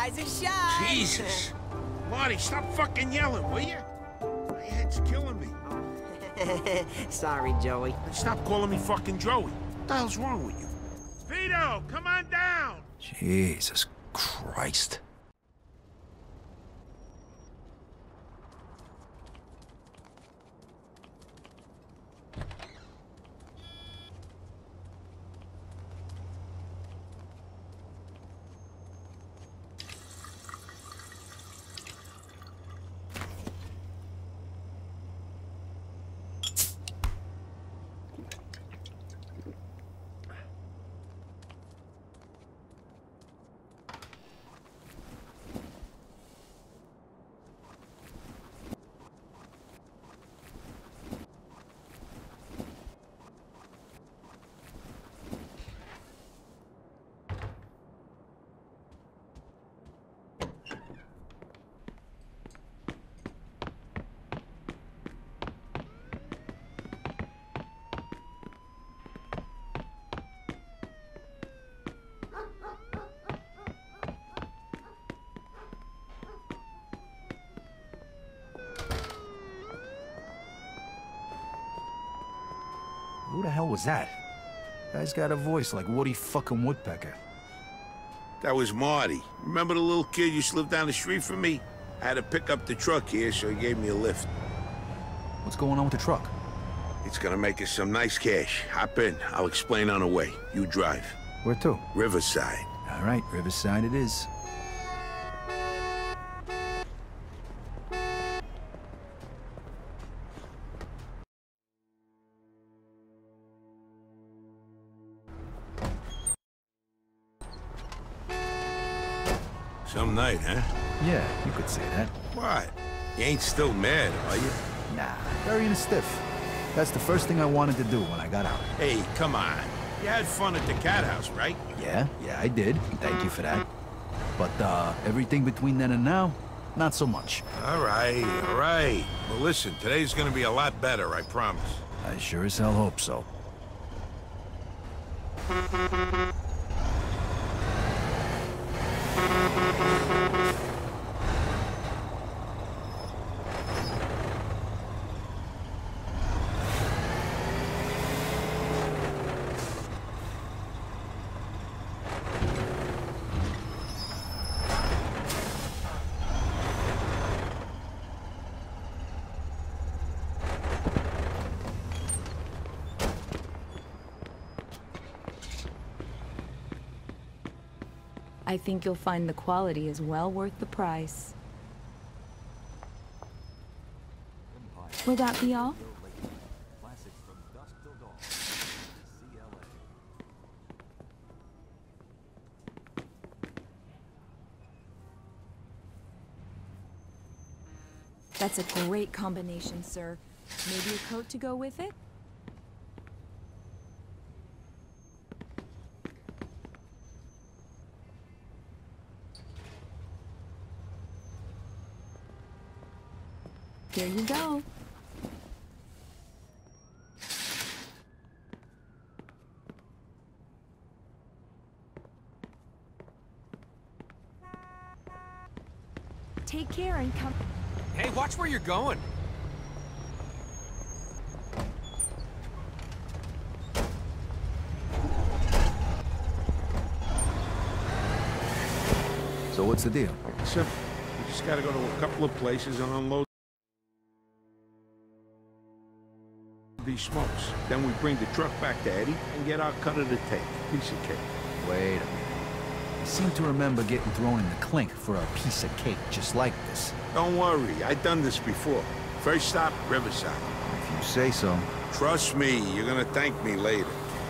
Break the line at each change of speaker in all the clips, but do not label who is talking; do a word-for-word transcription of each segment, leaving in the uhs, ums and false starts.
Rise and shine.
Jesus. Marty, stop fucking yelling, will you? My head's killing me.
Sorry, Joey.
And stop calling me fucking Joey. What the hell's wrong with you? Vito, come on down!
Jesus Christ. Who the hell was that? Guy's got a voice like Woody fucking Woodpecker.
That was Marty. Remember the little kid used to live down the street from me? I had to pick up the truck here, so he gave me a lift.
What's going on with the truck?
It's gonna make us some nice cash. Hop in. I'll explain on the way. You drive.
Where to?
Riverside.
All right, Riverside it is.
Some night, huh?
Yeah, you could say that.
What? You ain't still mad, are you?
Nah, very in a stiff. That's the first thing I wanted to do when I got out.
Hey, come on. You had fun at the cat house, right?
Yeah, yeah, I did. Thank you for that. But, uh, everything between then and now, not so much.
All right, all right. Well, listen, today's gonna be a lot better, I promise.
I sure as hell hope so.
I think you'll find the quality is well worth the price. Would that be all? That's a great combination, sir. Maybe a coat to go with it? Here you go. Take care and come.
Hey, watch where you're going.
So what's the deal?
Simple. We just gotta go to a couple of places and unload these smokes. Then we bring the truck back to Eddie and get our cut of the take. Piece of cake.
Wait a minute. I seem to remember getting thrown in the clink for a piece of cake just like this.
Don't worry, I've done this before. First stop, Riverside.
If you say so.
Trust me, you're gonna thank me later.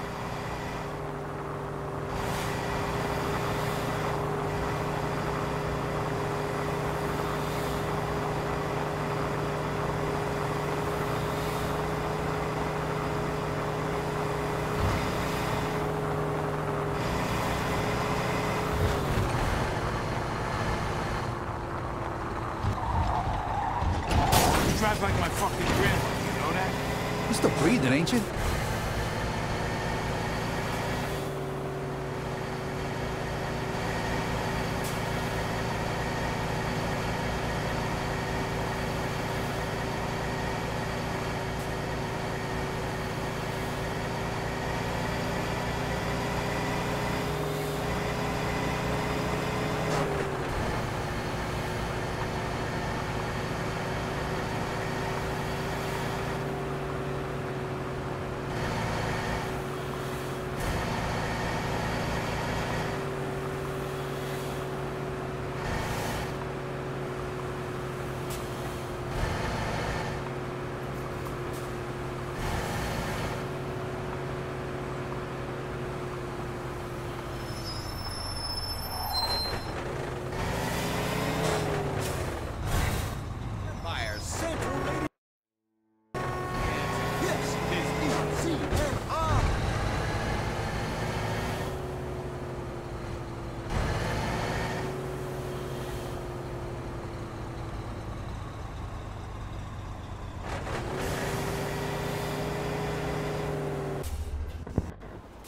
Drive like my fucking grandmother, you know that?
You're still breathing, ain't you?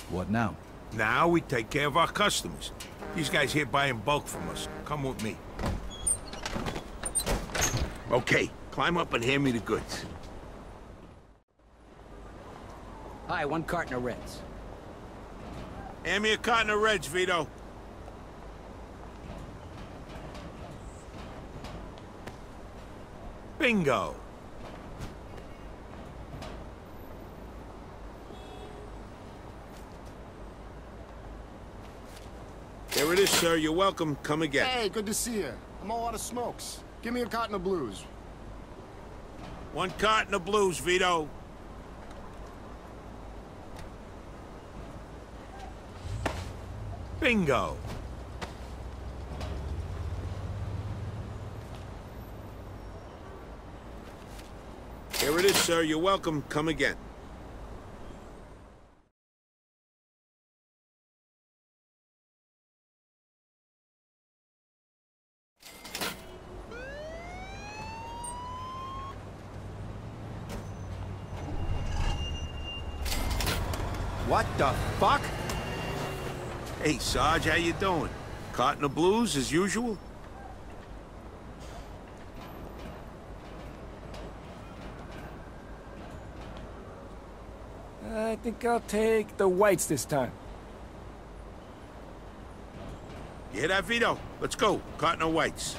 What now?
Now we take care of our customers. These guys here buy in bulk from us. Come with me. Okay, climb up and hand me the goods.
Hi, one carton of Reds.
Hand me a carton of Reds, Vito. Bingo. There it is, sir. You're welcome. Come again.
Hey, good to see you. I'm all out of smokes. Give me a carton of blues.
One carton of blues, Vito. Bingo. Here it is, sir. You're welcome. Come again.
What the fuck?
Hey, Sarge, how you doing? Carton of blues, as usual?
I think I'll take the whites this time.
You hear that, Vito? Let's go. Carton of whites.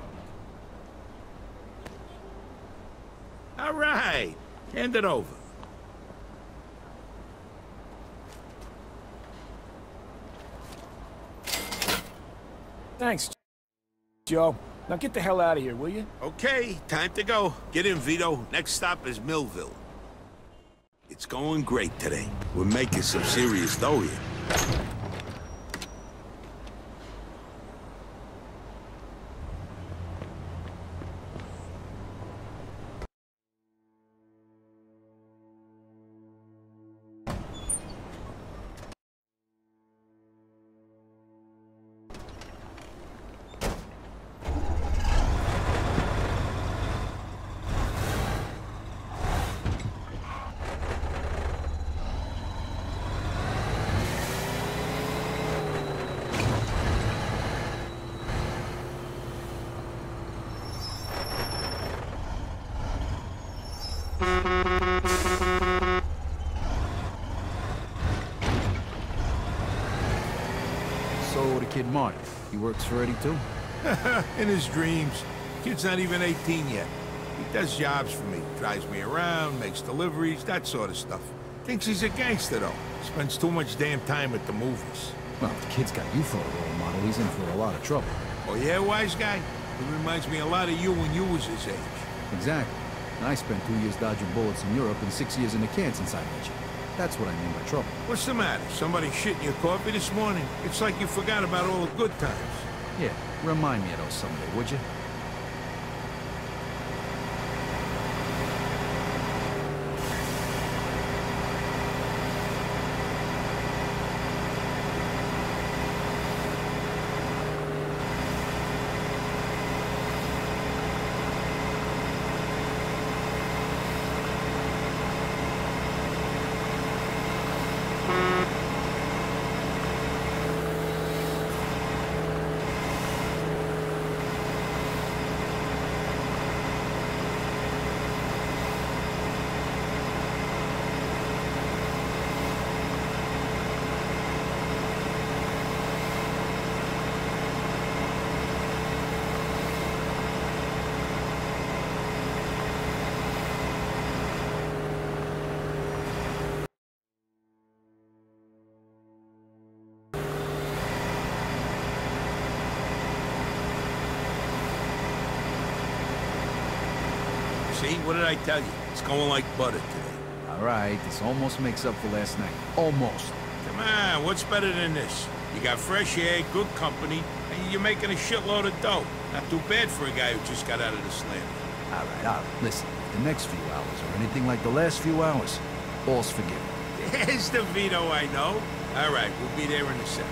All right. Hand it over.
Thanks, Joe. Now get the hell out of here, will you?
Okay, time to go. Get in, Vito. Next stop is Millville. It's going great today. We're making some serious dough here.
So, the kid Marty, he works for Eddie too?
In his dreams. Kid's not even eighteen yet. He does jobs for me. Drives me around, makes deliveries, that sort of stuff. Thinks he's a gangster, though. Spends too much damn time at the movies.
Well, if the kid's got you for a role model, he's in for a lot of trouble.
Oh, yeah, wise guy? He reminds me a lot of you when you was his age.
Exactly. I spent two years dodging bullets in Europe and six years in the can since I met you. That's what I mean by trouble.
What's the matter? Somebody shit in your coffee this morning? It's like you forgot about all the good times.
Yeah, remind me of those someday, would you?
See? What did I tell you? It's going like butter today.
All right, this almost makes up for last night. Almost.
Come on, what's better than this? You got fresh air, good company, and you're making a shitload of dough. Not too bad for a guy who just got out of the slam.
All right, all right. Listen, if the next few hours are anything like the last few hours, all's forgiven.
There's the Vito I know. All right, we'll be there in a second.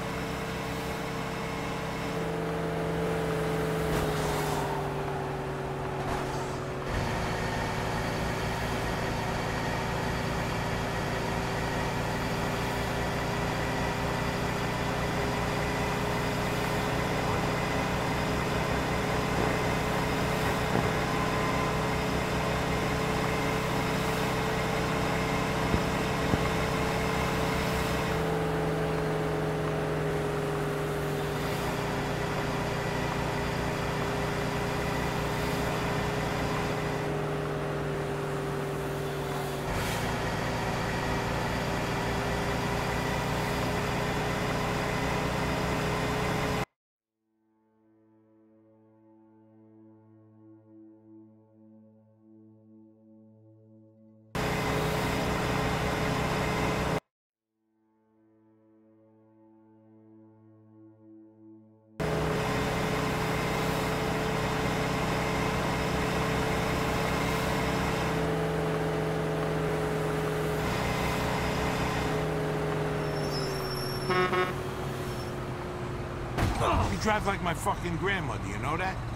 You drive like my fucking grandmother, you know that?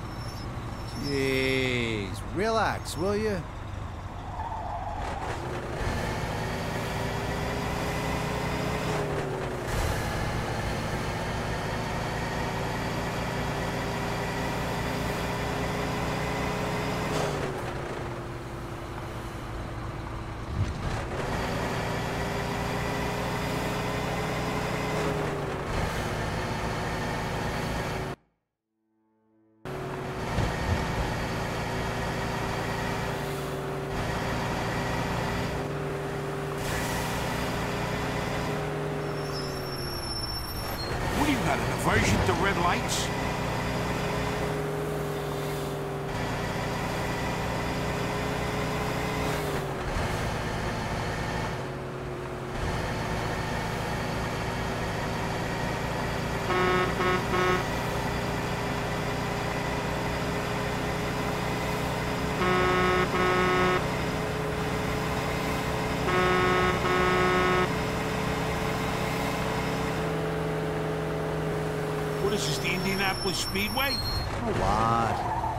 Jeez, relax, will you?
Got an aversion to red lights? What is this, the Indianapolis Speedway?
A lot.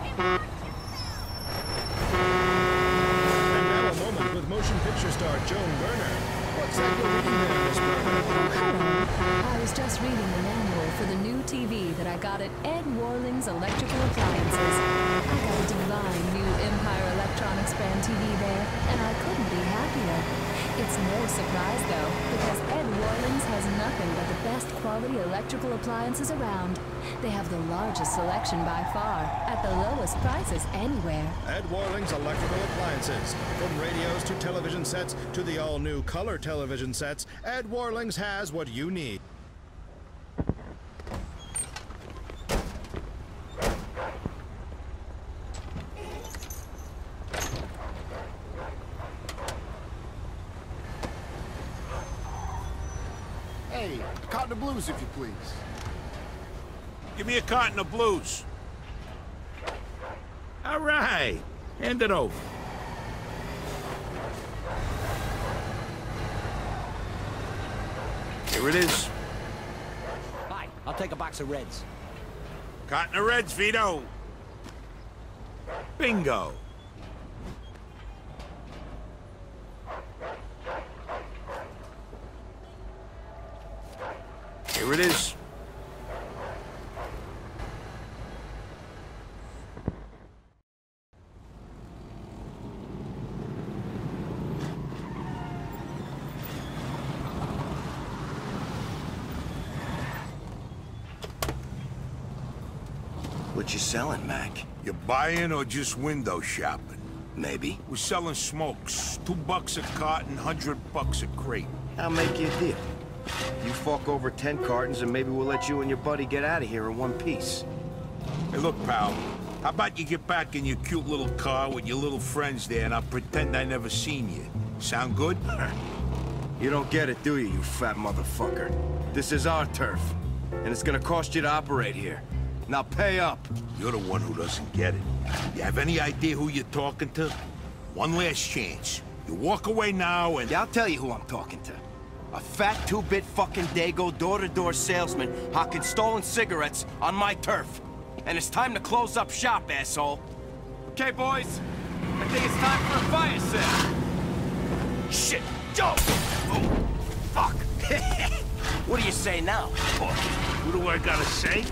And now a moment with motion picture star Joan Berner. What's that you're reading there, Miss Berner?
Hello. I was just reading the manual for the new T V that I got at Ed Warling's Electrical Appliances. I got a divine new Empire Electronics brand T V there, and I couldn't be happier. It's no surprise, though, because Ed Warling's has nothing but the best quality electrical appliances around. They have the largest selection by far, at the lowest prices anywhere.
Ed Warling's Electrical Appliances. From radios to television sets to the all-new color television sets, Ed Warling's has what you need.
Hey, carton of blues, if you please.
Give me a carton of blues. All right. Hand it over. Here it is.
Hi, I'll take a box of Reds.
Carton of Reds, Vito. Bingo. Here it is.
What you selling, Mac?
You buying or just window shopping?
Maybe.
We're selling smokes. Two bucks a carton, hundred bucks a crate.
I'll make you a deal. You fork over ten cartons and maybe we'll let you and your buddy get out of here in one piece.
Hey, look, pal. How about you get back in your cute little car with your little friends there and I'll pretend I never seen you. Sound good?
You don't get it, do you, you fat motherfucker? This is our turf, and it's gonna cost you to operate here. Now pay up.
You're the one who doesn't get it. You have any idea who you're talking to? One last chance. You walk away now and...
Yeah, I'll tell you who I'm talking to. A fat two-bit fucking Dago door-to-door salesman hawking stolen cigarettes on my turf. And it's time to close up shop, asshole. Okay, boys. I think it's time for a fire sale. Shit! Joe! Oh, fuck! What do you say now?
What do I gotta say?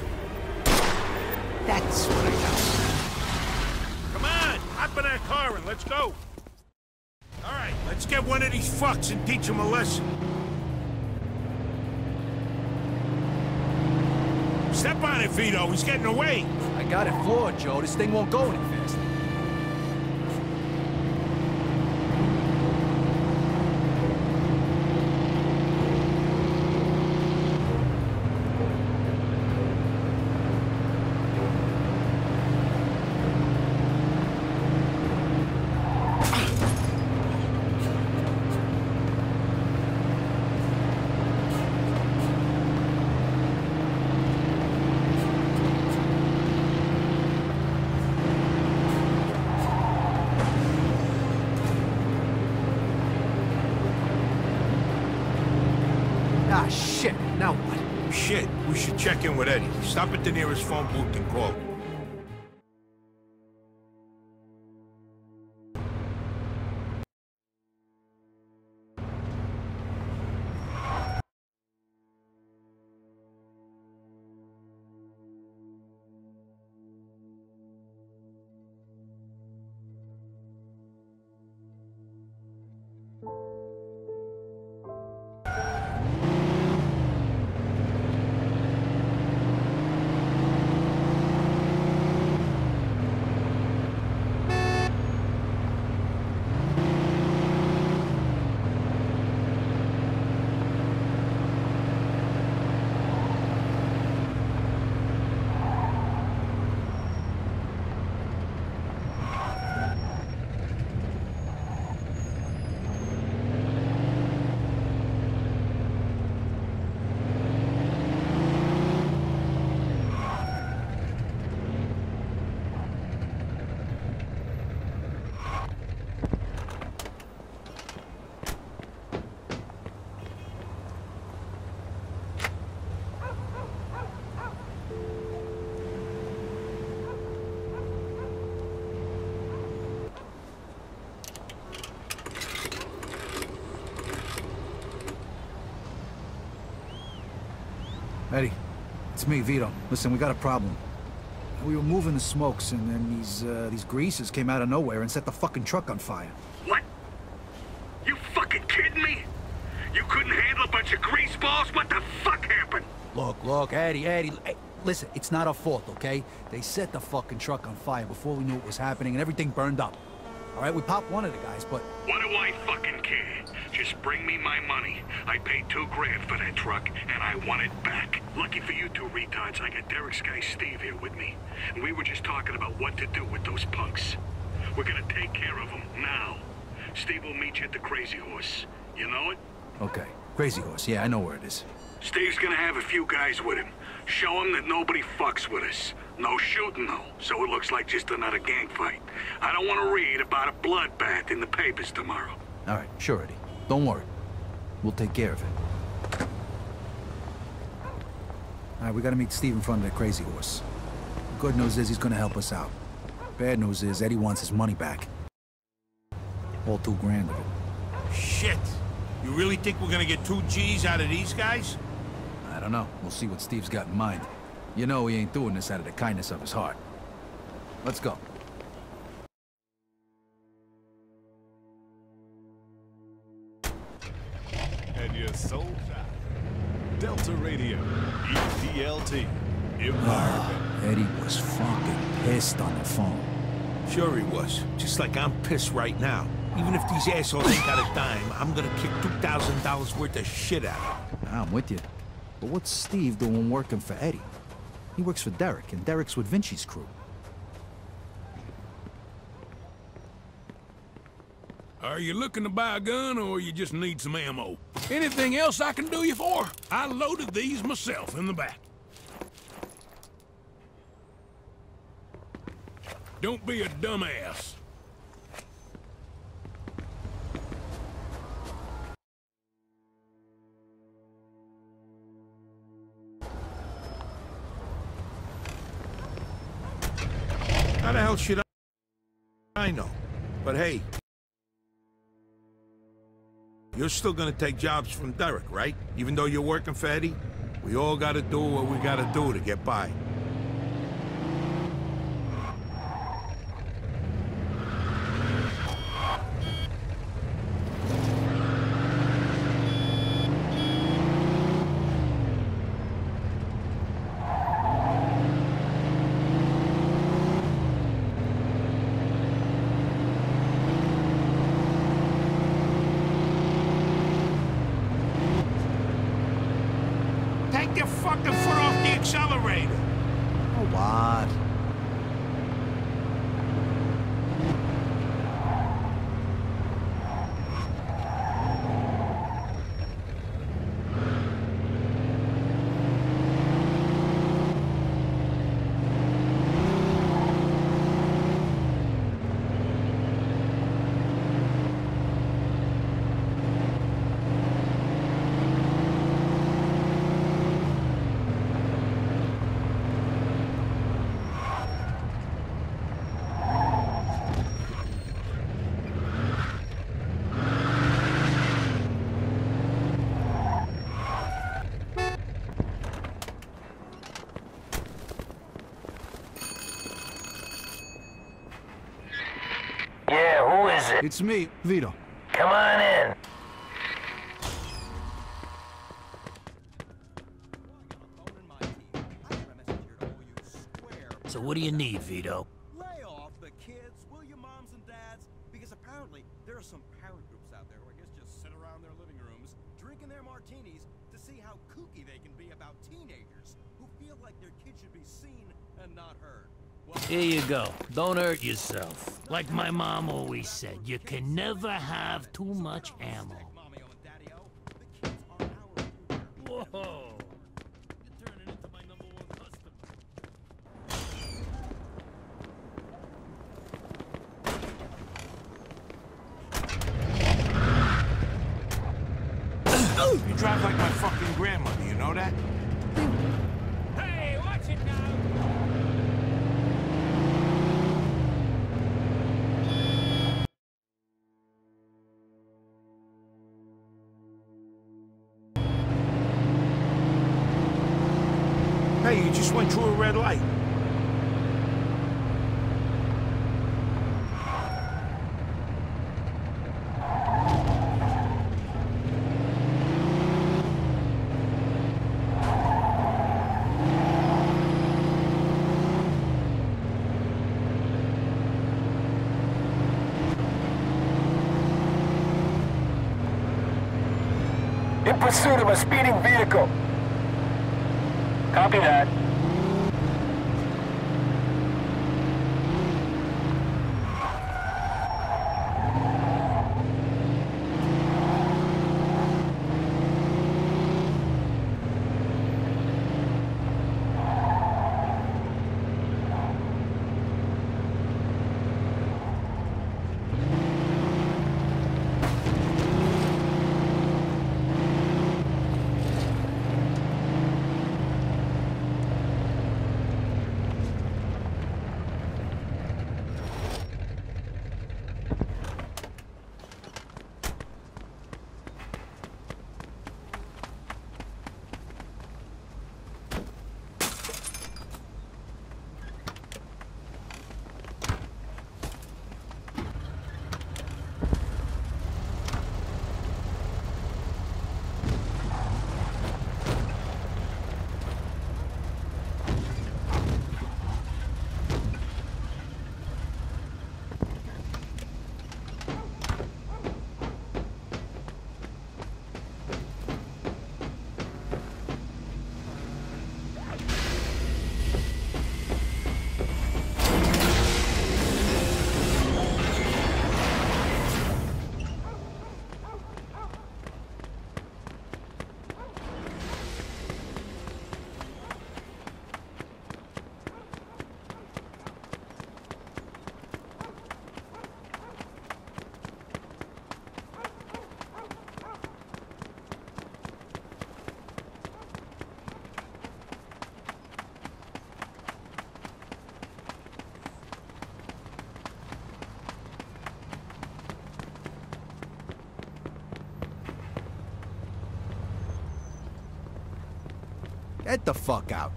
That's what I got.
Come on! Hop in that car and let's go! All right, let's get one of these fucks and teach him a lesson. Step on it, Vito. He's getting away.
I got it floored, Joe. This thing won't go any faster.
we should check in with Eddie. Stop at the nearest phone booth and call him.
Eddie, it's me, Vito. Listen, we got a problem. We were moving the smokes, and then these, uh, these greasers came out of nowhere and set the fucking truck on fire.
What? You fucking kidding me? You couldn't handle a bunch of grease balls? What the fuck happened?
Look, look, Eddie, Eddie, hey, listen, it's not our fault, okay? They set the fucking truck on fire before we knew what was happening, and everything burned up. All right, we popped one of the guys, but...
What do I fucking care? Just bring me my money. I paid two grand for that truck, and I want it back. Lucky for you two retards, I got Derek's guy Steve here with me. And we were just talking about what to do with those punks. We're gonna take care of them now. Steve will meet you at the Crazy Horse. You know it?
Okay, Crazy Horse, yeah, I know where it is.
Steve's gonna have a few guys with him. Show him that nobody fucks with us. No shooting, though, so it looks like just another gang fight. I don't want to read about a bloodbath in the papers tomorrow.
All right, sure, Eddie. Don't worry. We'll take care of it. All right, we gotta meet Steve in front of that Crazy Horse. The good news is he's gonna help us out. Bad news is Eddie wants his money back. All two grand of it.
Shit! You really think we're gonna get two G's out of these guys?
I don't know. We'll see what Steve's got in mind. You know he ain't doing this out of the kindness of his heart. Let's go.
And your soul shot. Delta Radio, E P L T, Empire.
Oh, Eddie was fucking pissed on the phone.
Sure he was. Just like I'm pissed right now. Even if these assholes ain't got a dime, I'm gonna kick two thousand dollars worth of shit out of them.
I'm with you. But what's Steve doing working for Eddie? He works for Derek, and Derek's with Vinci's crew.
Are you looking to buy a gun, or you just need some ammo? Anything else I can do you for? I loaded these myself in the back. Don't be a dumbass.
How the hell should I know? But hey, you're still gonna take jobs from Derek, right? Even though you're working for Eddie? We all gotta do what we gotta do to get by. Take your fucking foot off the accelerator.
Yeah, who is it?
It's me, Vito.
Come on in.
So what do you need, Vito?
Lay off the kids, will you, moms and dads? Because apparently there are some parent groups out there who I guess just sit around their living rooms, drinking their martinis to see how kooky they can be about teenagers who feel like their kids should be seen and not heard. Well,
Here you go. Don't hurt yourself. Like my mom always said, you can never have too much ammo. Whoa! You're turning into my number one customer.
You drive like my fucking grandmother, you know that?
Hey, watch it now!
Hey, you just went through a red light.
In pursuit of a speeding vehicle. Copy that.
Get the fuck out.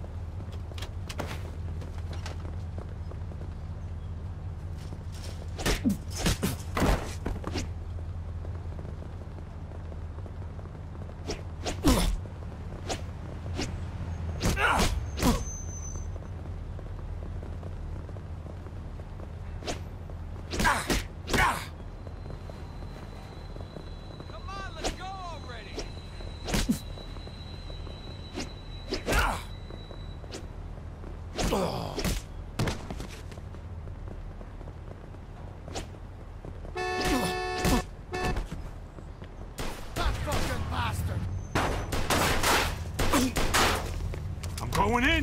Going in!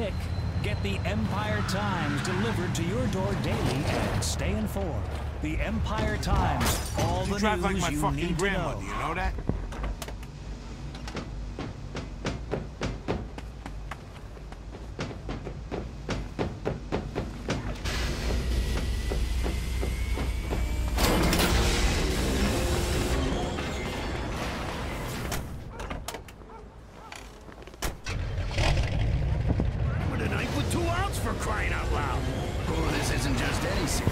Nick. Get the Empire Times delivered to your door daily and stay informed. The Empire Times. All
You
the
drive
news
like my
you
fucking
need to
grandmother,
know.
you know that?
With a knife with two outs for crying out loud.
Oh, this isn't just any city.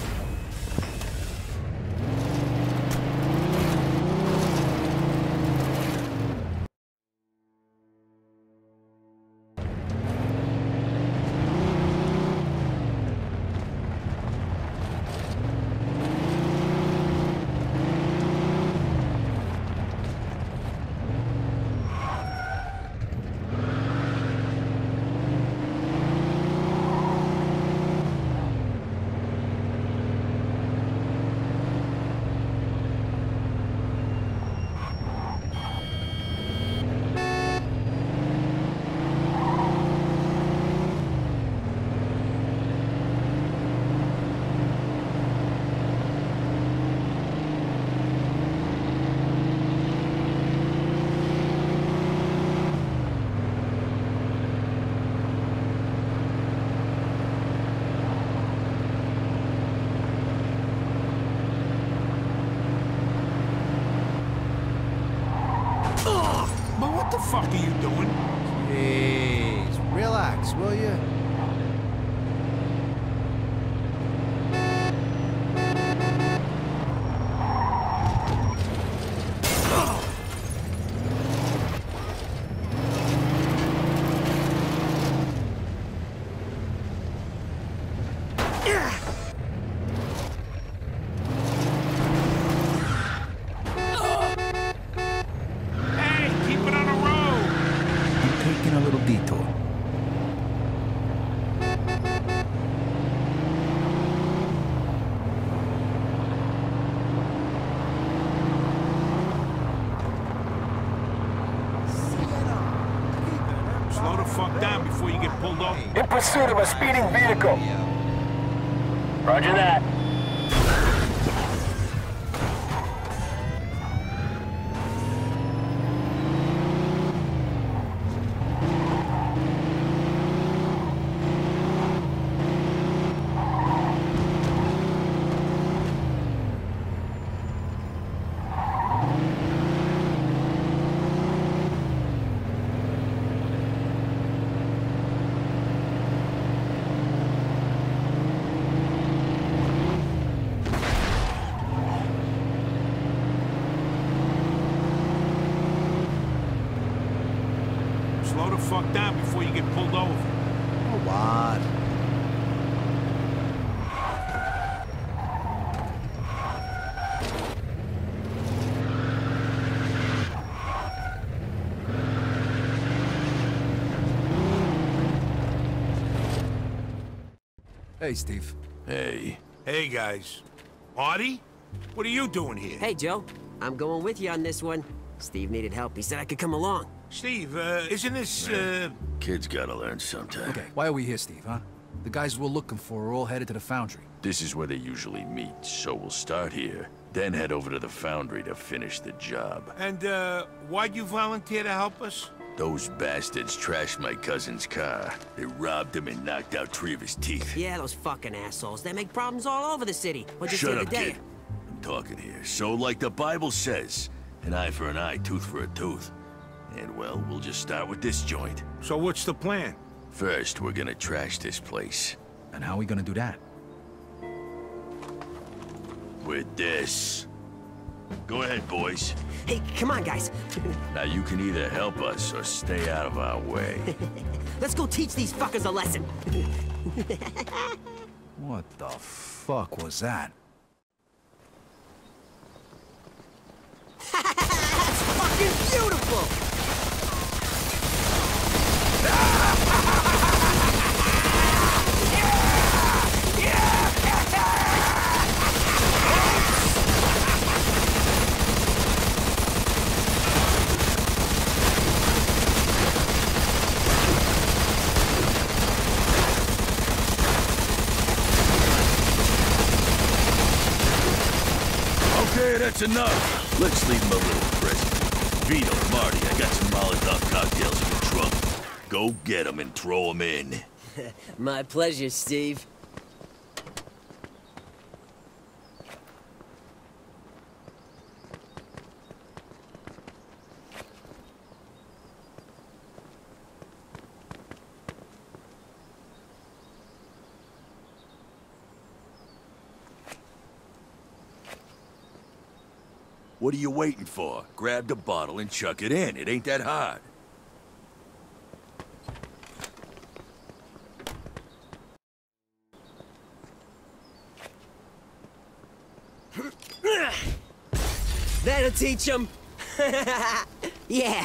But what the fuck are you doing?
Jeez, relax, will you?
Hey, keep it on the road!
I'm taking a little detour.
Slow the fuck down before you get pulled over.
In pursuit of a speeding vehicle. Roger that.
Slow the fuck down before you get pulled over.
Oh, what? Hey, Steve.
Hey. Hey, guys. Marty? What are you doing here?
Hey, Joe. I'm going with you on this one. Steve needed help. He said I could come along.
Steve, uh, isn't this, uh...
Kids gotta learn sometime.
Okay, why are we here, Steve, huh? The guys we're looking for are all headed to the foundry.
This is where they usually meet, so we'll start here, then head over to the foundry to finish the job.
And, uh, why'd you volunteer to help us?
Those bastards trashed my cousin's car. They robbed him and knocked out three of his teeth.
Yeah, those fucking assholes. They make problems all over the city. What'd you
Shut
say
up,
today?
kid. I'm talking here. So, like the Bible says, an eye for an eye, tooth for a tooth. And, well, we'll just start with this joint.
So what's the plan?
First, we're gonna trash this place.
And how are we gonna do that?
With this. Go ahead, boys.
Hey, come on, guys.
Now you can either help us or stay out of our way.
Let's go teach these fuckers a lesson.
What the fuck was that?
That's fucking beautiful!
Okay, that's enough. Let's leave him a little present. Vito, Marty, I got some Molotov cocktails in the trunk. Go get them and throw them in.
My pleasure, Steve.
What are you waiting for? Grab the bottle and chuck it in. It ain't that hard.
That'll teach him. Yeah.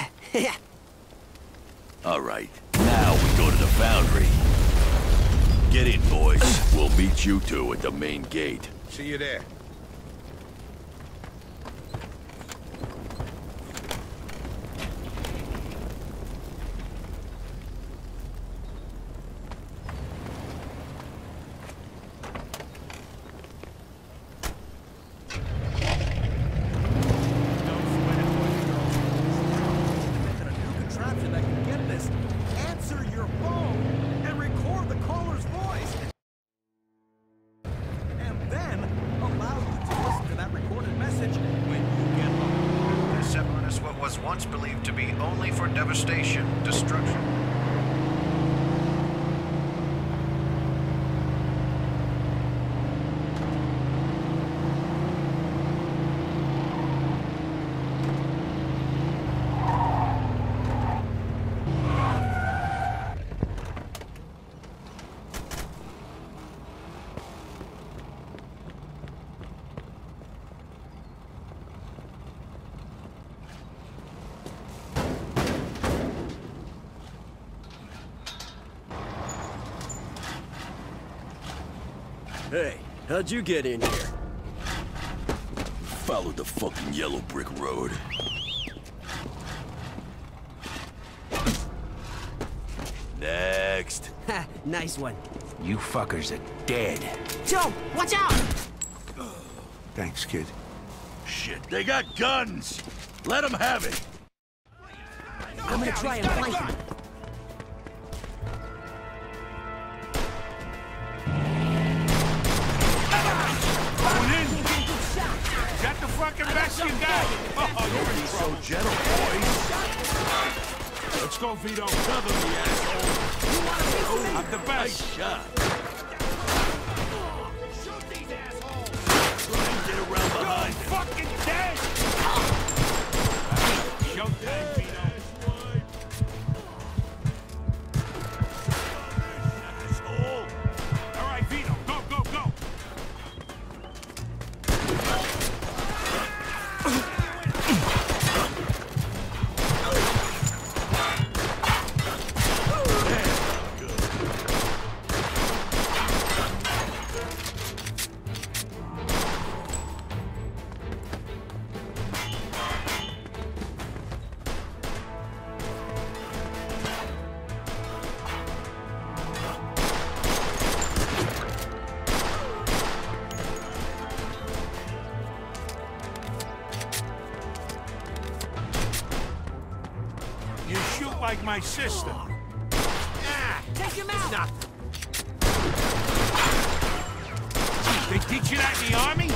All right, now we go to the foundry. Get in, boys. We'll meet you two at the main gate.
See you there.
Hey, how'd you get in here?
Follow the fucking yellow brick road. Next.
Ha, nice one.
You fuckers are dead.
Joe, watch out!
Thanks, kid.
Shit, they got guns! Let them have it!
I'm gonna try and flank him.
Fucking best you got! Oh, you're
so gentle, boys.
Let's go, Vito. Cover me, asshole. Oh, I'm the best.
Nice shot.
Shoot these assholes!
Try and get around behind
You're fucking dead! Showtime, Vito.
Asshole.
All right, Vito, go, go, go! You shoot like my sister. Ah,
take him out!
Nah. They teach you that in the army?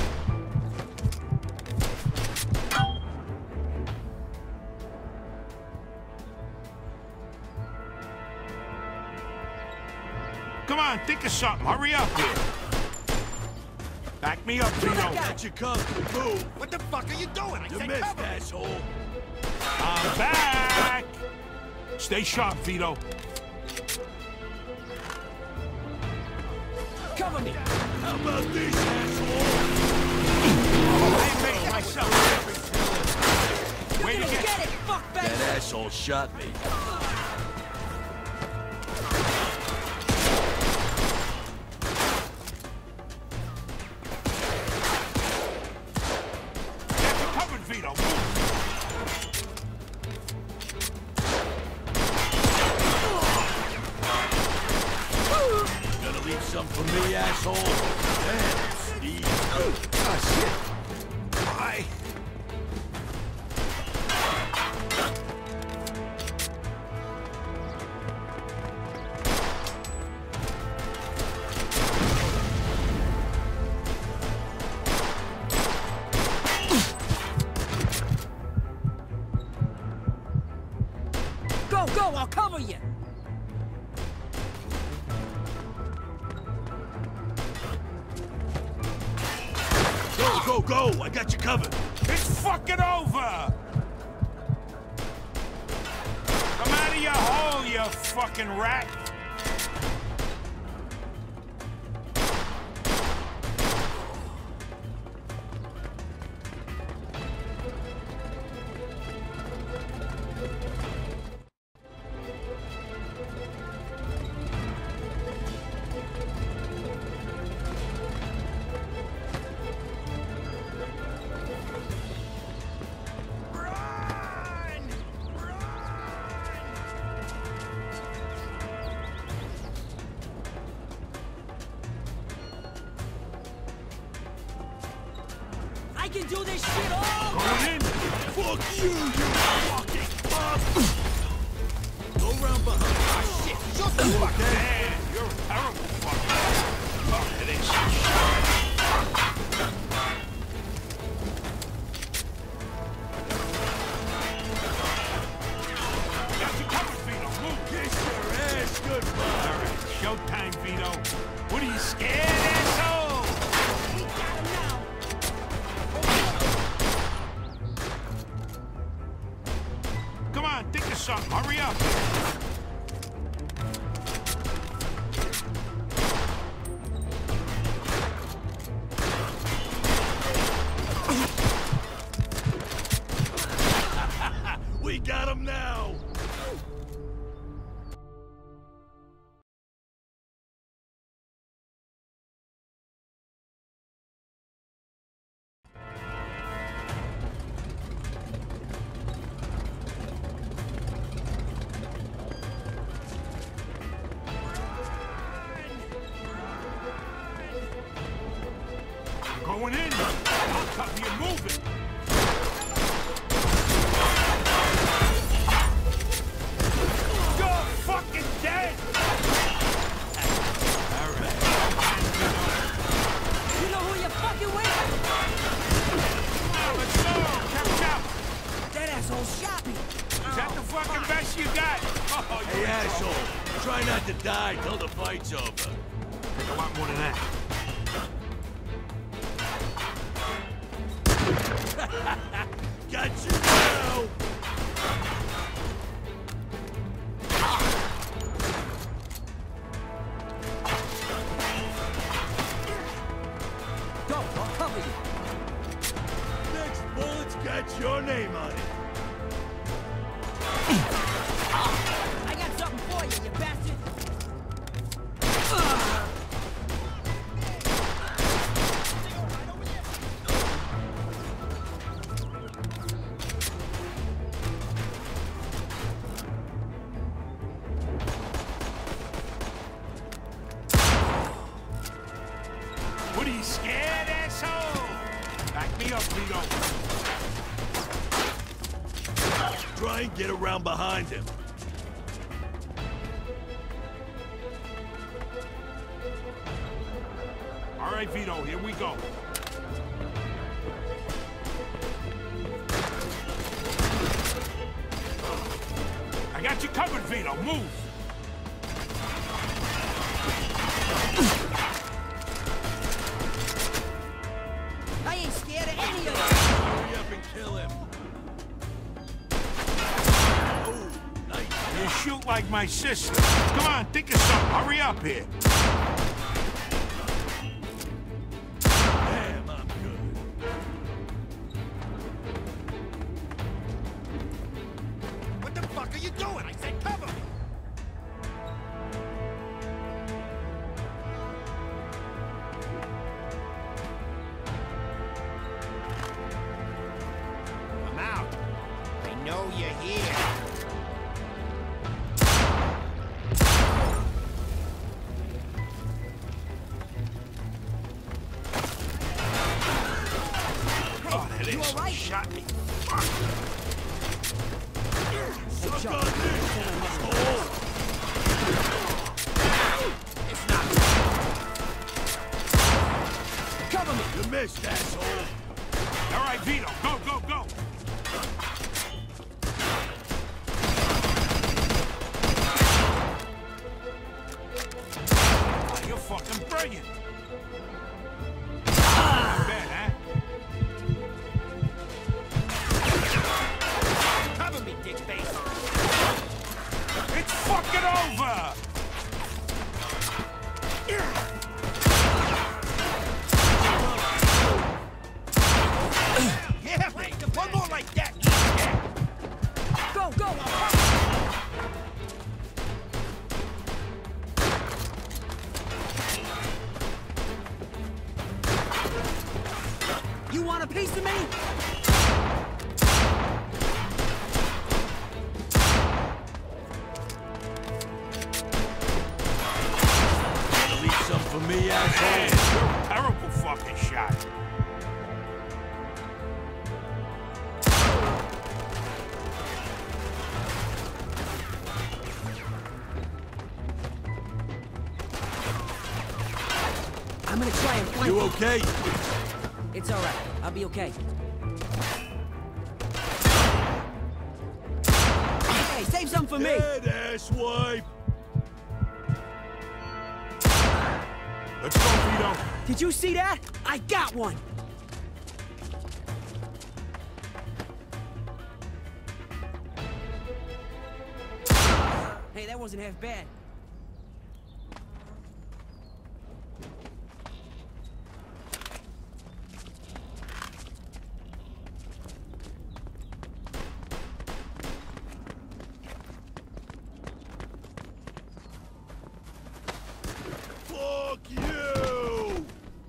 Come on, think of something. Hurry up here. Back me up, Vito.
Let you come. Move.
What the fuck are you doing? I
You
said
missed,
cover me.
asshole.
I'm back! Stay sharp, Vito.
Cover me!
How about this, asshole?
I made myself. Way to
Get
get...
it! Fuck back!
That asshole shot me.
Get you covered, Vito. Move.
Gonna leave some for me, asshole? Damn, Steve.
Oh, shit. I...
go, I'll cover you!
Go, go, go! I got you covered!
It's fucking over! Come out of your hole, you fucking rat!
I can do this shit all!
Going in! Fuck you, you fucking bastard! Go round behind.
Ah, shit! Shut the fuck up! Man, you're a terrible fucker! Look at this shit! Got you covered, Vito! Move!
Kiss your ass goodbye!
All right, showtime, Vito! What are you scared, asshole?
We got him now!
Come on, think of something. Hurry up.
We got him now!
Going in. I'll cover you. Move it. You're fucking dead. All right.
You know who you're fucking with?
Now, let's go. Catch up.
That asshole shot me!
Is that the fucking best you got? Oh,
Hey, asshole! Try not to die till the fight's over.
Take a lot more than that.
Got you now!
Go, I'll cover you!
Next bullet's got your name on it.
I got something for you, you bastard!
What are you scared, asshole? Back me up, Vito.
Try and get around behind him.
All right, Vito, here we go. I got you covered, Vito. Move.
I ain't scared of any of you!
Hurry up and kill him. Oh, nice.
You shoot like my sister. Come on, think of something. Hurry up here.
Damn, I'm good.
What the fuck are you doing? I said cover me! I'm out. I know you're here.
Oh, that
you
is
all right?
shot me. Fuck.
Suck on this, asshole!
It's not.
Cover me!
You missed, asshole!
All right, Vito, go, go, go.
gonna try and flank
You
him.
okay?
It's alright. I'll be okay. Hey, save some for me!
Dead asswipe! Let's go, Vito.
Did you see that? I got one! Hey, that wasn't half bad.
Fuck you!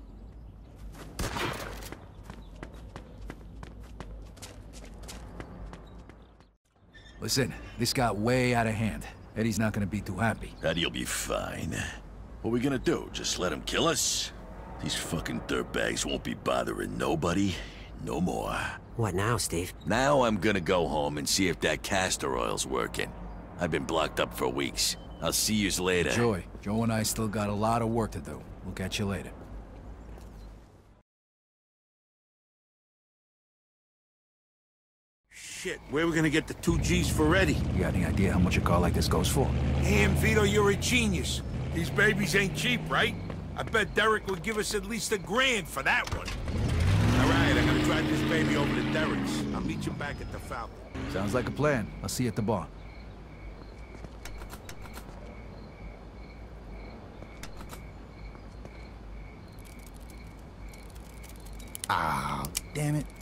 Listen, this got way out of hand. Eddie's not gonna be too happy.
Eddie'll be fine. What are we gonna do? Just let him kill us? These fucking dirtbags won't be bothering nobody no more.
What now, Steve?
Now I'm gonna go home and see if that castor oil's working. I've been blocked up for weeks. I'll see yous later.
Joey, Joe and I still got a lot of work to do. We'll catch you later.
Shit, where are we gonna get the two G's for Eddie?
You got any idea how much a car like this goes for?
Damn, Vito, you're a genius. These babies ain't cheap, right? I bet Derek would give us at least a grand for that one. All right, I'm gonna drive this baby over to Derek's. I'll meet you back at the Falcon.
Sounds like a plan. I'll see you at the bar. Ah, damn it.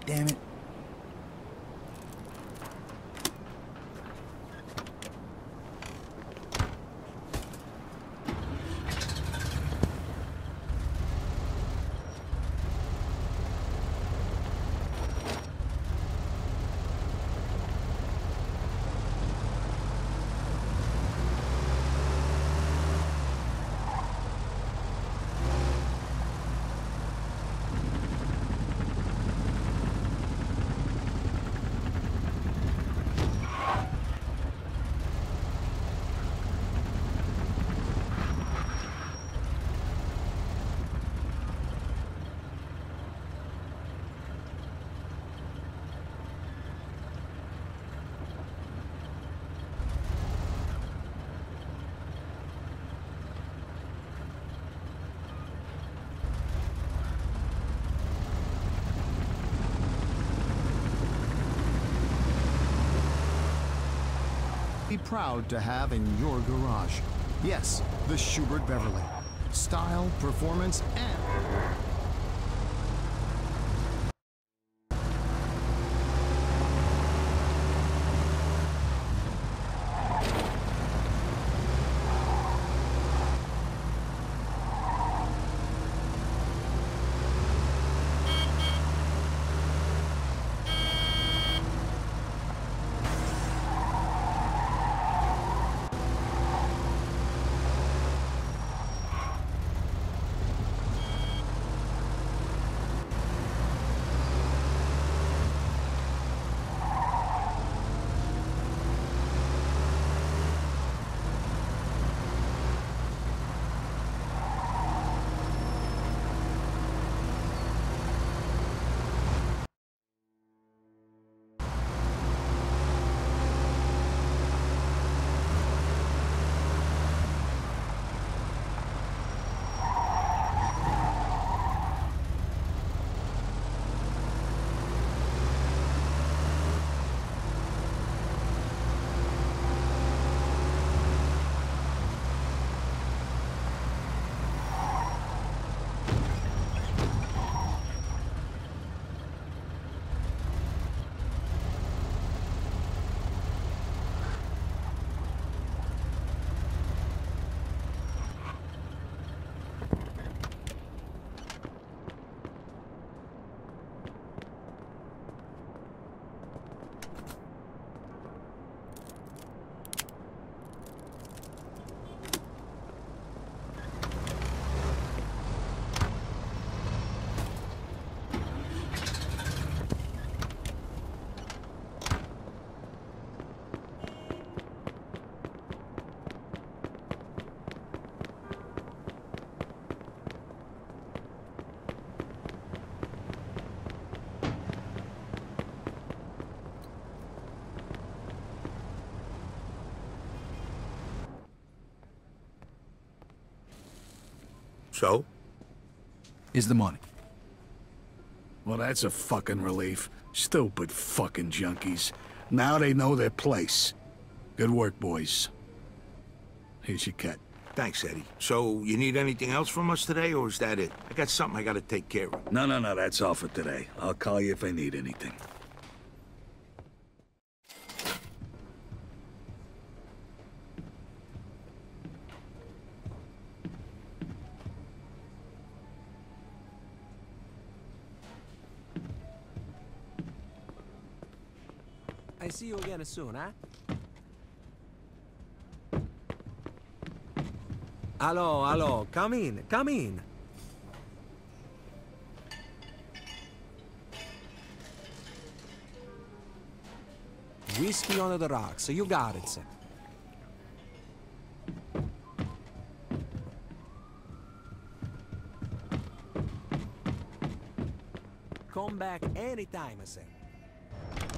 damn it.
Be proud to have in your garage. Yes, the Schubert Beverly. Style, performance, and...
So?
Is the money.
Well, that's a fucking relief. Stupid fucking junkies. Now they know their place. Good work, boys. Here's your cut.
Thanks, Eddie. So, you need anything else from us today, or is that it? I got something I gotta take care of.
No, no, no, that's all for today. I'll call you if I need anything.
I see you again soon, huh? Hello, hello. Come in, come in. Whiskey on the rocks, you got it, sir. Come back anytime, sir.